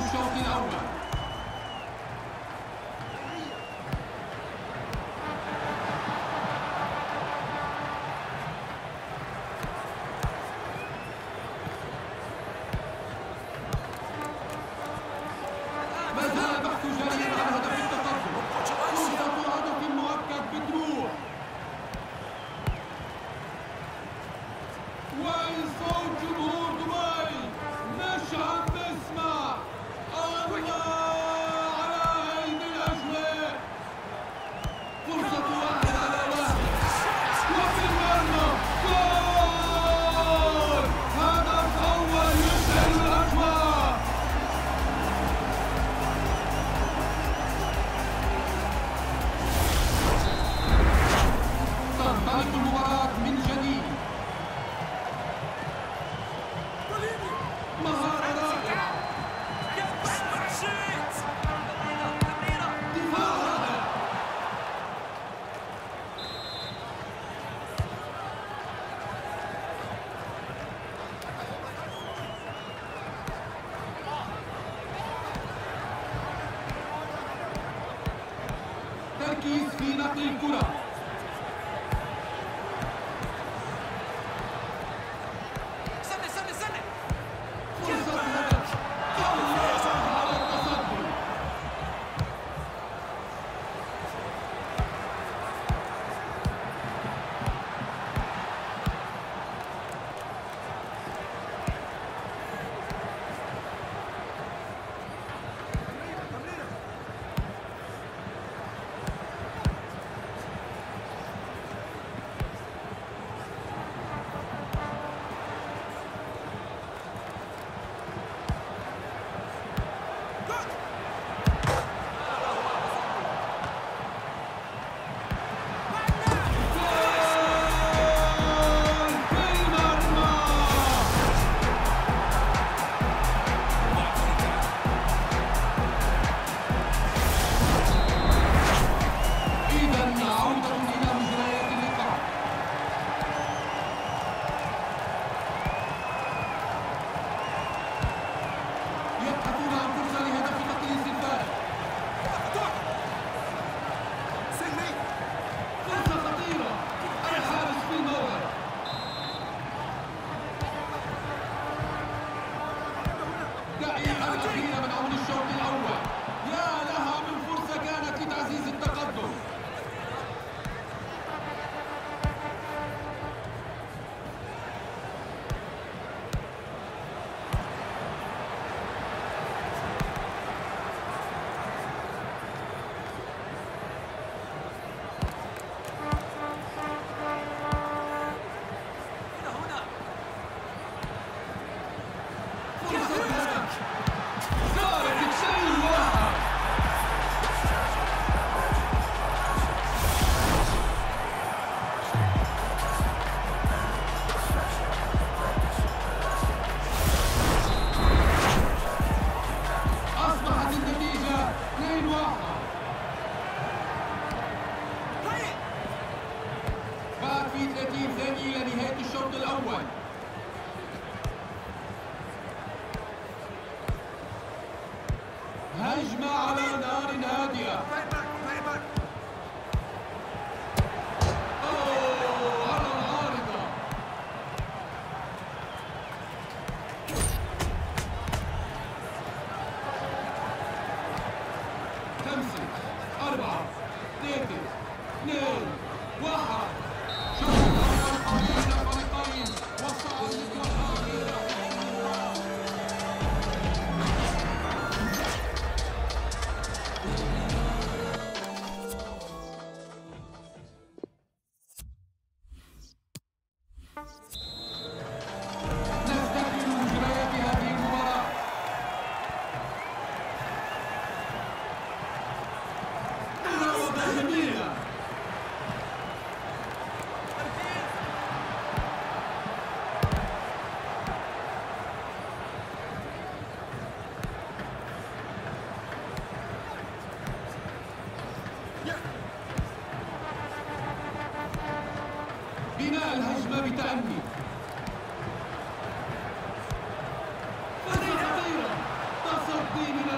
الشوط الأول. ما زال البحث جاريا عن هدف التقدم. فرصة هدف مؤكد بتروح. وصوت جمهور دبي مش عم بسمع. الله على هيدي الأجواء. فرصة 1-1 وفي المرمى جول. هدف أول يشعل الأجواء. تنطلق المباراة من جديد. مهارة رائعة. دفاع رائع. تركيز في نقل الكرة. فرصة هدف. الله على التصدي. جول في المرمى. إذا عودة إلى مجريات اللقاء. يبحثون عن فرصة لهدف تقليص الفارق. فرصة خطيرة. الحارس في الموعد. دقيقة الأخيرة من عمر الشوط الأول. يا لها من فرصة كانت لتعزيز التقدم. فرصة هدف. صارت 2-1. أصبحت النتيجة 2-1. بعد في 30 ثانية لنهاية الشوط الأول. هجمة على نار هادئة. أوه على العارضة. خمسة 4 3 2 1. شوط الأول قادم من الفريقين والصعود للمرحلة. نستكمل مجريات هذه المباراة. مراوغة جميلة. بناء الهجمة بتأني. فرصة خطيرة. تصدي من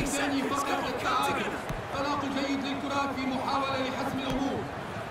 ثاني فقط للتعادل. تلاقي جيد للكرات في محاولة لحسم الأمور.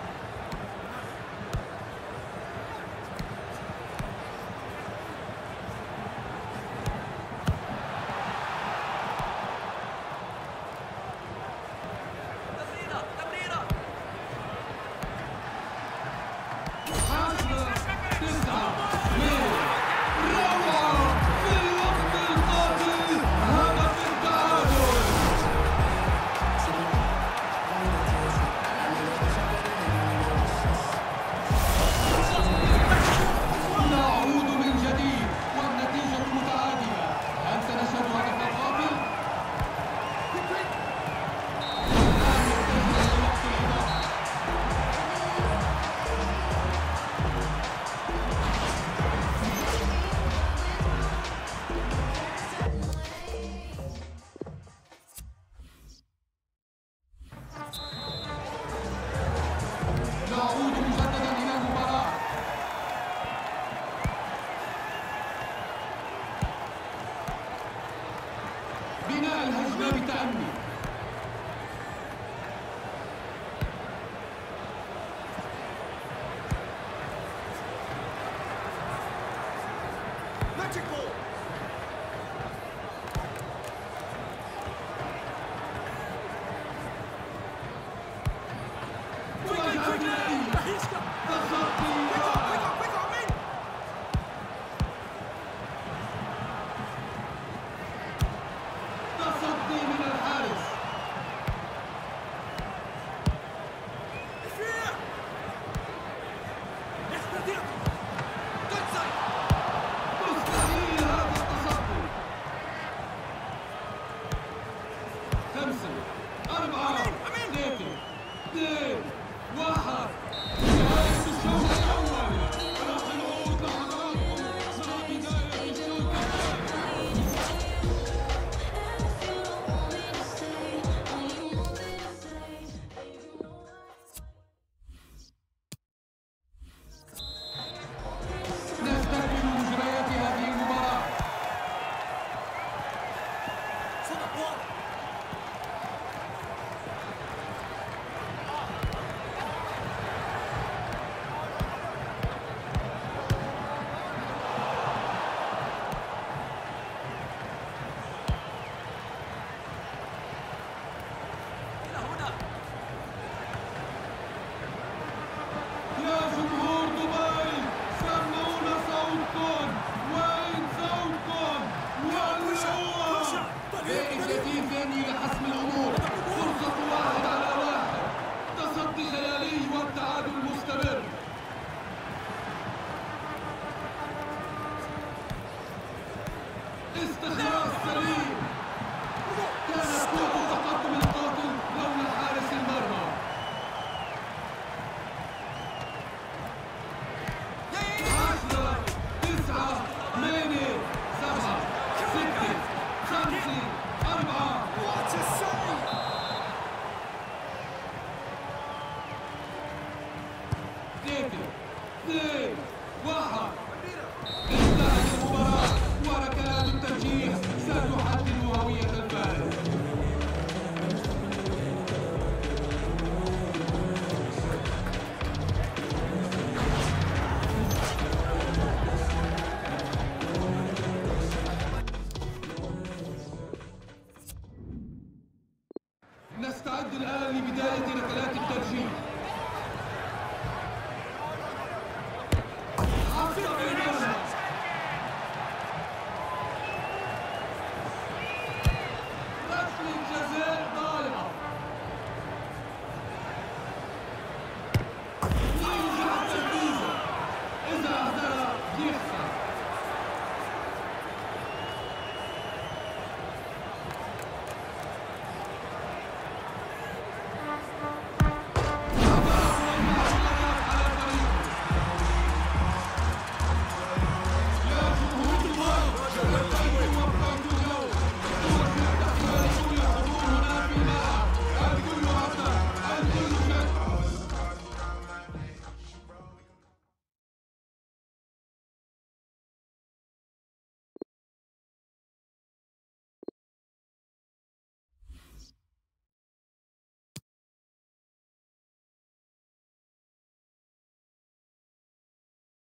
نعود مجددا إلى المباراة. بناء الهجمة بتأني. تصدي من الحارس. مستحيل هذا التصدي. 5 4 3 2 1. نهاية الشوط الأول. ونحن نعود لحضراتكم مع بداية الشوط الثاني. نستكمل مجريات هذه المباراة. يا جمهور دبي، سمعونا صوتكم. وين صوتكم؟ والله بائد 30 ثانية لحسم الأمور. فرصة 1 على 1. تصدي خيالي والتعادل مستمر. استخلاص سليم. كانت قوة التقدم القاتل لولا حارس المرمى. 10 9 8 7 6 5 4 3 2 1. انتهت المباراة وركلات الترجيح ستحدد هوية الفائز. نستعد الآن لبداية ركلات الترجيح.